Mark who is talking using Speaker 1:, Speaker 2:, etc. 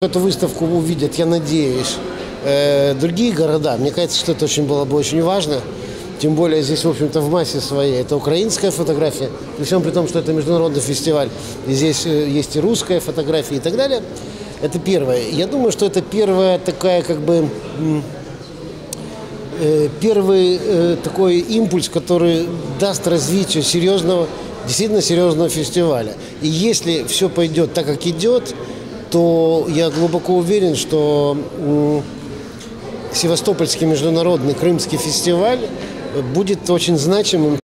Speaker 1: Эту выставку увидят, я надеюсь, другие города. Мне кажется, что это было бы очень важно. Тем более здесь, в общем-то, в массе своей это украинская фотография. При всем при том, что это международный фестиваль. И здесь есть и русская фотография и так далее. Это первое. Я думаю, что это первая такая, первый такой импульс, который даст развитию действительно серьезного фестиваля. И если все пойдет так, как идет, то я глубоко уверен, что Севастопольский международный крымский фестиваль будет очень значимым.